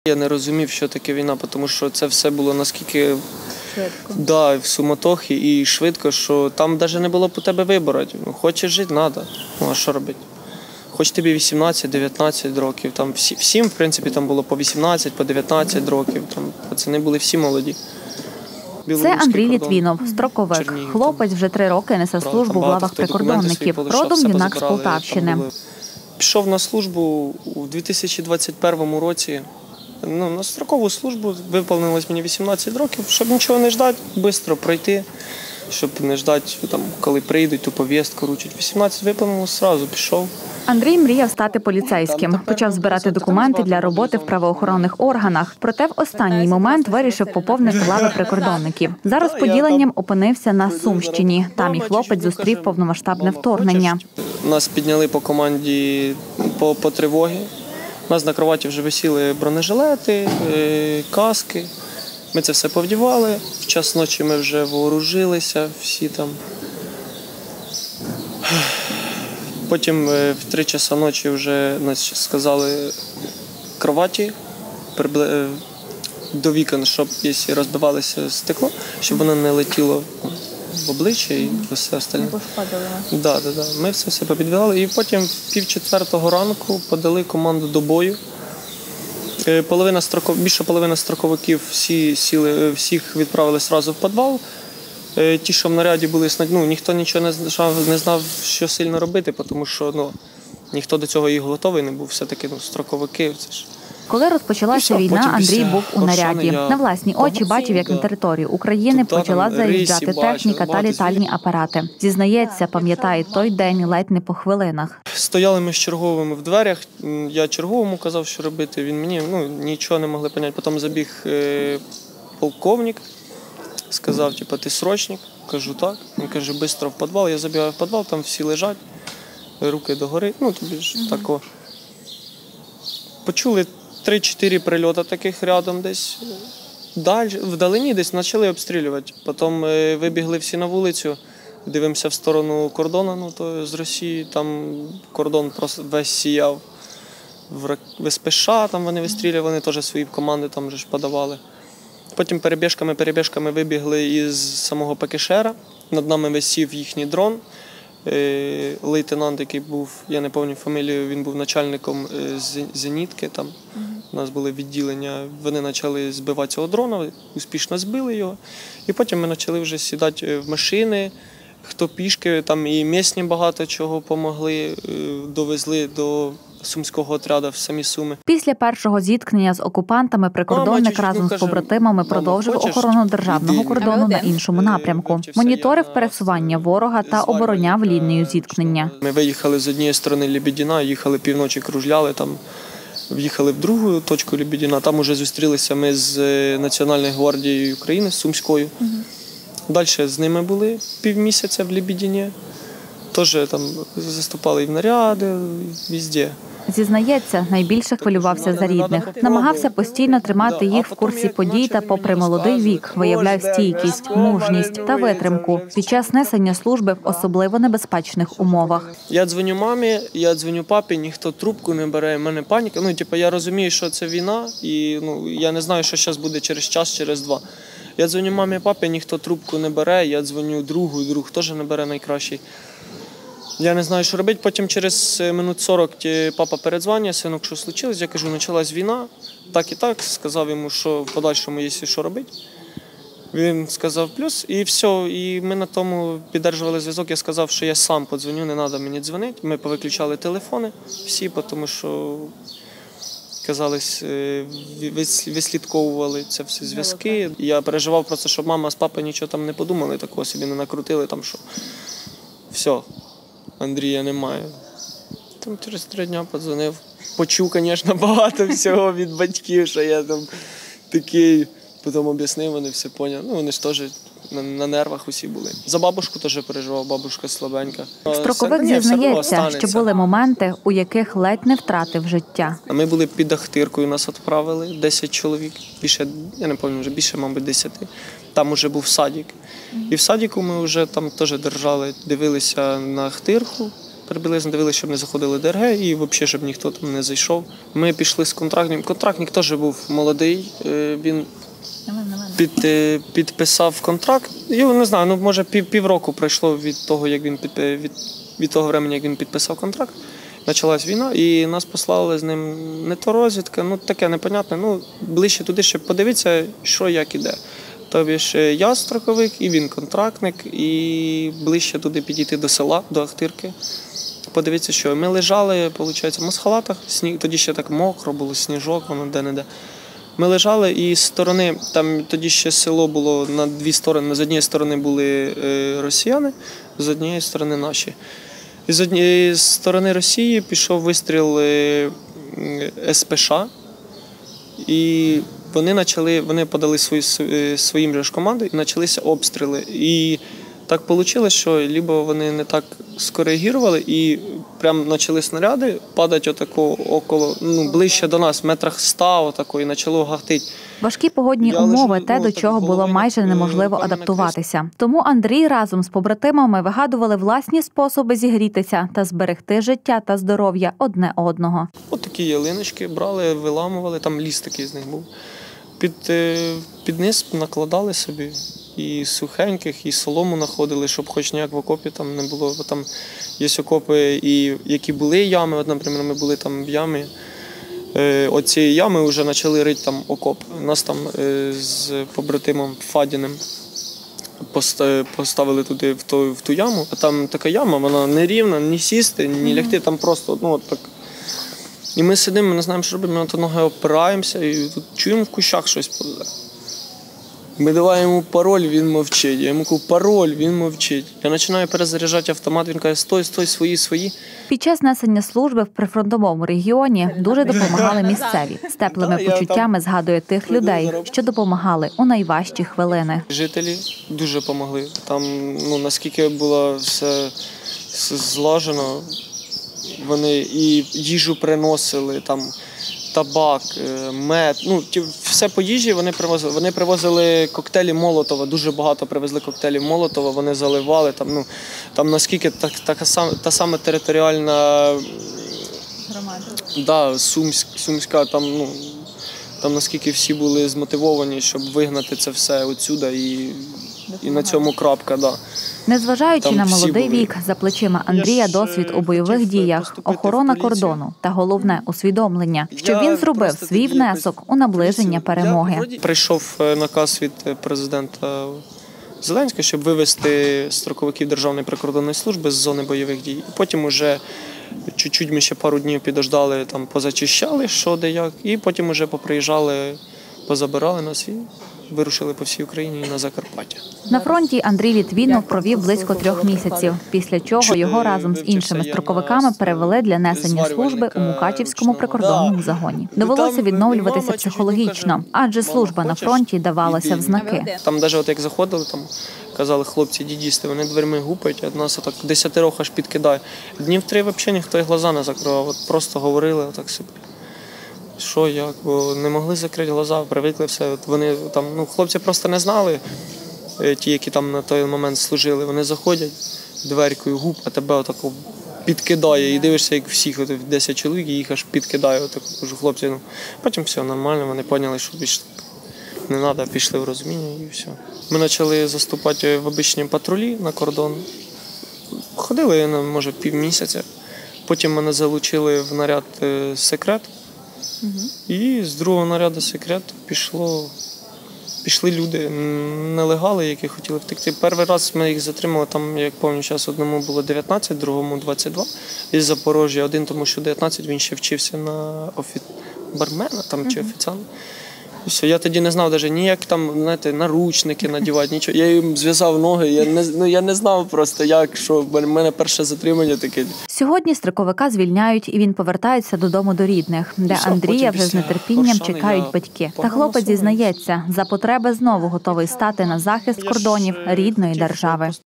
Я не розумів, що таке війна, тому що це все було наскільки Швидко. да, в суматохі і швидко, що там навіть не було по тебе вибору. Ну, хочеш жити, треба. Ну, а що робити? Хоч тобі 18-19 років, там всім, в принципі, там було по 18, по 19 років, там пацани були всі молоді. Це Андрій Літвінов, строковик. Хлопець вже 3 роки несе службу в лавах прикордонників. Родом юнак з Полтавщини. Пішов на службу у 2021 році. Ну, на строкову службу виповнилось мені 18 років, щоб нічого не ждати, швидко пройти, щоб не ждати, там, коли прийдуть, ту повістку вручать. 18 виповнилось, одразу пішов. Андрій мріяв стати поліцейським. Почав збирати документи для роботи в правоохоронних органах. Проте в останній момент вирішив поповнити лави прикордонників. За розподіленням опинився на Сумщині. Там і хлопець зустрів повномасштабне вторгнення. Нас підняли по команді по тривогі. У нас на кроваті вже висіли бронежилети, каски. Ми це все повдівали. В час ночі ми вже вооружилися, всі там. Потім в 3 часа ночі вже нас сказали кроваті до вікон, щоб якщо розбивалося стекло, щоб воно не летіло в обличчя і все остальне. Не пошкодили вас? Да. Ми все попідбивали. І потім в 3:30 ранку подали команду до бою. Більше половина строковиків всіх відправили одразу в підвал. Ті, що в наряді були, ніхто нічого не знав, що сильно робити, тому що ніхто до цього і готовий не був. Все-таки строковики. Це ж. Коли розпочалася війна, Андрій був у наряді. На власні очі бачив, як на територію України почала заїжджати техніка та літальні апарати. Зізнається, пам'ятає той день ледь не по хвилинах. Стояли ми з черговими в дверях, я черговому казав, що робити, він мені нічого не могли зрозуміти. Потім забіг полковник, сказав, ти срочник? Кажу, так. Він каже, швидко в підвал. Я забігаю в підвал, там всі лежать, руки догори, тобі ж тако. Почули 3-4 прильоти таких рядом десь. Вдалині десь почали обстрілювати. Потім вибігли всі на вулицю, дивимося в сторону кордону, то з Росії, там кордон просто весь сіяв. В СПШ там вони вистрілювали, вони теж свої команди там вже подавали. Потім перебіжками вибігли із самого ПКШ-ра. Над нами висів їхній дрон. Лейтенант, який був, я не пам'ятаю фамілію, він був начальником зенітки. Там у нас були відділення. Вони почали збивати цього дрона, успішно збили його. І потім ми почали вже сідати в машини. Хто пішки, там і місні багато чого допомогли, довезли до сумського отряду в самі Суми. Після першого зіткнення з окупантами прикордонник разом з побратимами продовжив охорону державного кордону на іншому напрямку. Моніторив пересування ворога та обороняв лінію зіткнення. Ми виїхали з однієї сторони Лебедіна, їхали півночі, кружляли там. В'їхали в другу точку Лебедіна, там вже зустрілися ми з Національною гвардією України, з Сумською. Далі з ними були півмісяця в Лебедіні. Теж там заступали і в наряди, везде. Зізнається, найбільше хвилювався за рідних. Намагався постійно тримати їх в курсі подій та, попри молодий вік, виявляв стійкість, мужність та витримку під час несення служби в особливо небезпечних умовах. Я дзвоню мамі, я дзвоню папі, ніхто трубку не бере, в мене паніка. Я розумію, що це війна, і я не знаю, що зараз буде через час, через 2. Я дзвоню мамі, папі, ніхто трубку не бере, я дзвоню другу, друг теж не бере найкращий. Я не знаю, що робити. Потім через минут 40 папа передзвонює, синок, що случилось. Я кажу, почалась війна, так і так. Сказав йому, що в подальшому є що робити. Він сказав плюс, і все. І ми на тому підтримували зв'язок. Я сказав, що я сам подзвоню, не треба мені дзвонити. Ми повиключали телефони всі, тому що, казалось, вислідковували це всі зв'язки. Я переживав просто, щоб мама з папою нічого там не подумали, такого собі не накрутили, там, що все. Андрія немає. Там через 3 дні подзвонив. Почув, звісно, багато всього від батьків, що я там такий. Потім об'яснив, вони все поняли. Вони ж теж на нервах усі були. За бабушку теж переживав, бабушка слабенька. Строковик зізнається, що були моменти, у яких ледь не втратив життя. Ми були під Ахтиркою, нас відправили, 10 чоловік. Більше, я не пам'ятаю, вже більше, мабуть, 10. Там вже був садик. І в садику ми вже там теж держали, дивилися на Ахтирку, приблизно дивилися, щоб не заходили ДРГ і взагалі, щоб ніхто там не зайшов. Ми пішли з контрактним. Контрактник теж був молодий, він підписав контракт. Я не знаю, може півроку пройшло від того, як він від того времени, як він підписав контракт. Почалась війна, і нас послали з ним не то розвідка, таке непонятне, ближче туди, щоб подивитися, що, як іде. Тобі ж я строковик, і він контрактник, і ближче туди підійти до села, до Ахтирки. Подивитися, що ми лежали, виходить, в масхалатах, тоді ще так мокро було, сніжок, воно де-не-де. Ми лежали, і з сторони, там тоді ще село було на дві сторони, з однієї сторони були росіяни, з однієї сторони наші. І з однієї сторони Росії пішов вистріл СПШ, і вони подали своїм же ж команду і почалися обстріли. І так вийшло, що либо вони не так скоригували і прямо почали снаряди падати около, ближче до нас, метрах 100 і почало гахтити. Важкі погодні умови – те, до чого було майже неможливо адаптуватися. Тому Андрій разом з побратимами вигадували власні способи зігрітися та зберегти життя та здоров'я одне одного. От такі ялиночки брали, виламували, там ліс такий з них був. Під низ накладали собі і сухеньких, і солому знаходили, щоб хоч ніяк в окопі там не було. Бо там є окопи, які були ями, от, наприклад, ми були там в ямі. Оці ями вже почали рити там окоп. Нас там з побратимом Фадіним поставили туди в ту яму. А там така яма, вона не рівна, ні сісти, ні лягти, там просто от так. І ми сидимо, ми не знаємо, що робити, ми на ноги опираємося і тут чуємо в кущах щось повзе. Ми давай йому пароль, він мовчить. Я йому кажу, пароль, він мовчить. Я починаю перезаряджати автомат, він каже, стой, свої. Під час несення служби в прифронтовому регіоні дуже допомагали місцеві. З теплими почуттями згадує тих людей, що допомагали у найважчі хвилини. Жителі дуже допомогли. Там, наскільки було все злажено, вони і їжу приносили, там, табак, мед, все по їжі вони привозили. Вони привозили коктейлі Молотова, дуже багато привезли коктейлів Молотова, вони заливали, там наскільки та сама територіальна громада, Сумська, там наскільки всі були змотивовані, щоб вигнати це все отсюда і на цьому крапка, да. Незважаючи на молодий вік, за плечима Андрія досвід у бойових діях, охорона кордону та головне – усвідомлення, що він зробив свій внесок у наближення перемоги. Прийшов наказ від президента Зеленського, щоб вивести строковиків Державної прикордонної служби з зони бойових дій. Потім уже чуть-чуть ми ще пару днів підождали, там позачищали, що де як, і потім уже поприїжджали, позабирали нас і вирушили по всій Україні і на Закарпаття. На фронті Андрій Літвінов провів близько 3 місяців, після чого його разом з іншими строковиками перевели для несення служби у Мукачівському прикордонному загоні. Довелося відновлюватися психологічно, адже служба на фронті давалася в знаки. Там навіть як заходили, там казали хлопці, дідісти, вони дверми гупають, а нас отак 10 аж підкидає. Днів 3 взагалі ніхто і глаза не закривав, просто говорили отак собі. Що, як, бо не могли закрити глаза, привикли все. Вони там, хлопці просто не знали, ті, які там на той момент служили. Вони заходять дверкою, гуп, а тебе отако підкидає. І дивишся, як всіх 10 чоловік, і їх аж підкидає. Отак, кажу, хлопці, потім все нормально, вони поняли, що більше не треба, пішли в розуміння і все. Ми почали заступати в обичні патрулі на кордон. Ходили, може, півмісяця. Потім мене залучили в наряд «Секрет». І з другого наряду «Секрет» пішли люди, нелегали, які хотіли втекти. Перший раз ми їх затримали, там, як пам'ятаю, одному було 19, другому 22 із Запорожжя. Один, тому що 19, він ще вчився на бармена там, чи офіціанта. І все, я тоді не знав навіть ніяк там, знаєте, наручники надівати, нічого. Я їм зв'язав ноги, я не знав просто як, що в мене перше затримання таке. Сьогодні строковика звільняють і він повертається додому до рідних, де Андрія вже з нетерпінням чекають батьки. Та хлопець зізнається, за потреби знову готовий стати на захист кордонів рідної держави.